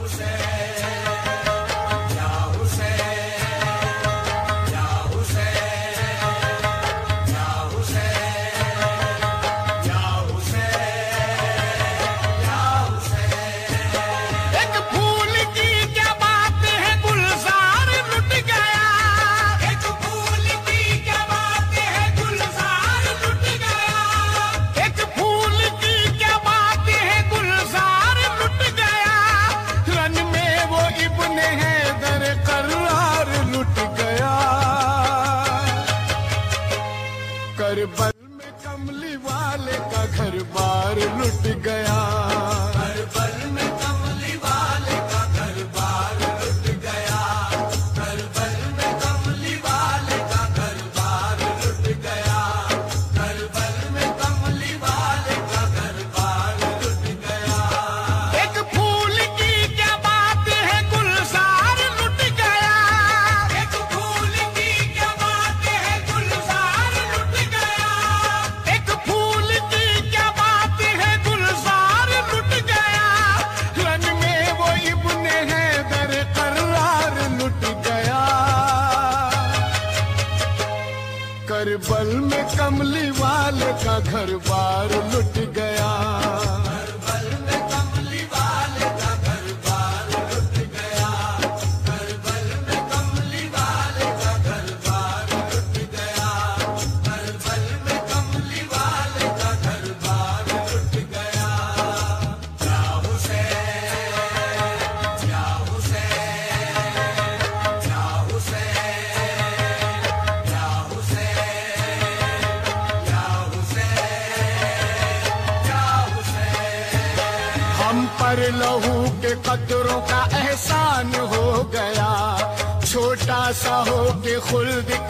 करबल में कमली वाले का घर बार लुट गया। करबल में कमली वाले का घर बार लुट गया। करबल में कमली वाले का घर बार लुट गया। करबल में कमली वाले का घर बार लुट गया। एक फूल की क्या बात है गुलजार लुट गया। एक फूल की क्या बात है गुलजार लुट गया। एक फूल की क्या बात है गुलजार लुट गया। रन में वो इब्ने हैदर करार लुट गया। करबल में कमली वाले का घर बार लुट गया। करबल में कमली वाले का घर बार लुट गया। करबल में कमली वाले का घर बार लुट गया। करबल में कमली वाले का घर बार लुट गया। या हुसैन या हुसैन या हुसैन या हुसैन या हुसैन या हुसैन। हम पर लहू के कतरों का एहसान हो गया। छोटा सा हो के खुल्द